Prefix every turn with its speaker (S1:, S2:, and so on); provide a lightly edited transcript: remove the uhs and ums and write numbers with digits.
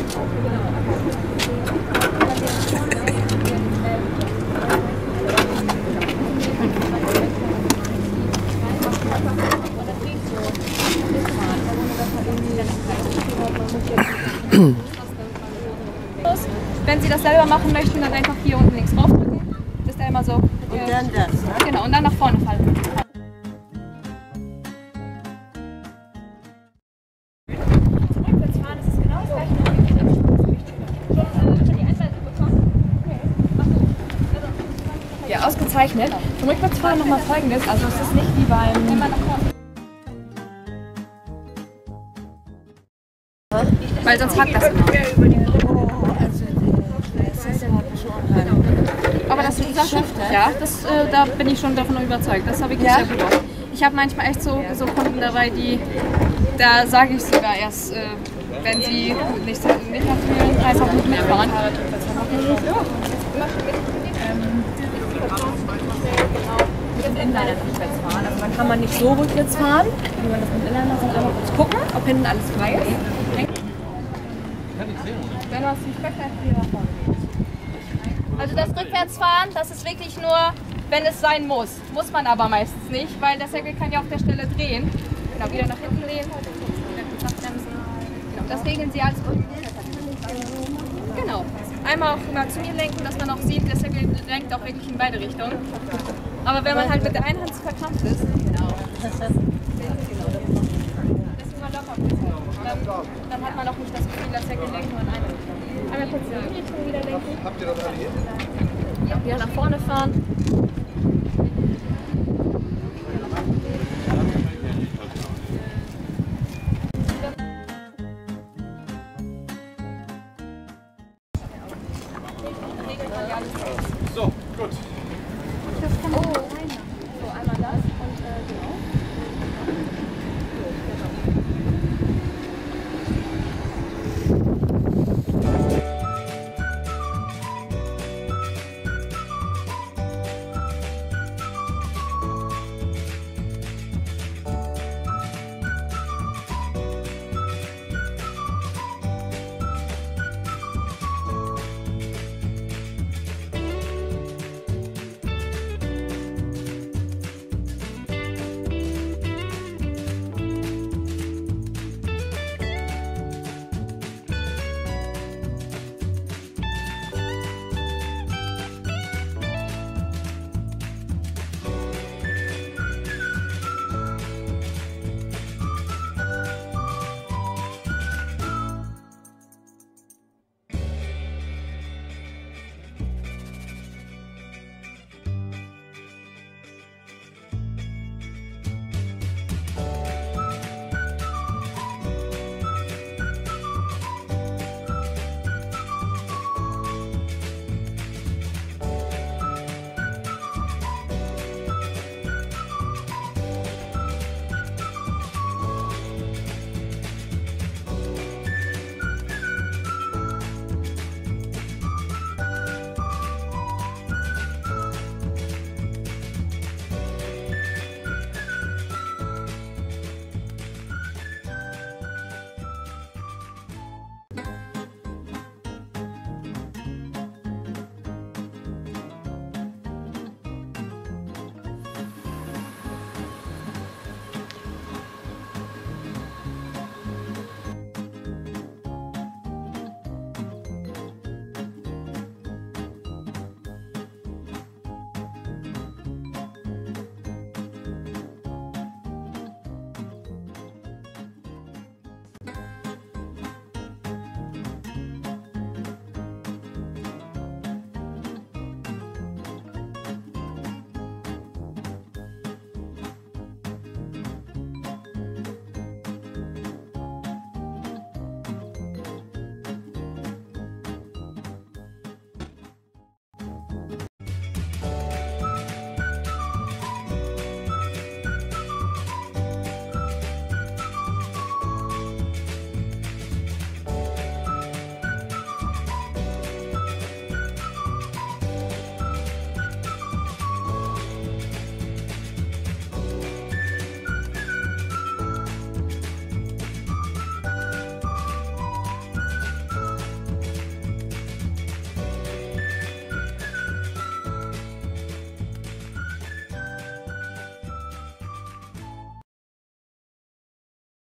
S1: Wenn Sie das selber machen möchten, dann einfach hier unten links draufdrücken. Das ist da immer so. Und
S2: dann das, ne?
S1: Genau, und dann nach vorne falten. Rückwärts fahren, das ist genau das gleiche. Schon die Einweisung bekommen? Ja, ausgezeichnet. Zum Rückwärtsfahren nochmal Folgendes. Also es ist nicht wie beim... Weil sonst hackt das immer. Aber das ist das ja, da bin ich schon davon überzeugt. Das habe ich sehr gut aus. Ich habe manchmal echt so Kunden dabei, da sage ich sogar erst, wenn sie nicht auf den Preis auch nicht mitfahren. Mit dem Inliner rückwärts fahren. Also dann kann man nicht so rückwärts fahren, wie man das mit Inliner macht, einmal kurz gucken, ob hinten alles frei ist. Wenn was nicht Also das Rückwärtsfahren, das ist wirklich nur, wenn es sein muss. Muss man aber meistens nicht, weil der Segel kann ja auf der Stelle drehen. Genau, wieder nach hinten drehen, wieder bremsen. Genau, das regeln Sie alles. Genau. Einmal auch immer zu mir lenken, dass man auch sieht, der Segel lenkt auch wirklich in beide Richtungen. Aber wenn man halt mit der einen Hand verkrampft ist, dann hat man auch nicht das Gefühl, dass Segel lenkt nur in eine Richtung. Einmal kurz in die Richtung wieder lenken. Habt ihr das alle hier? Ja, wieder nach vorne fahren.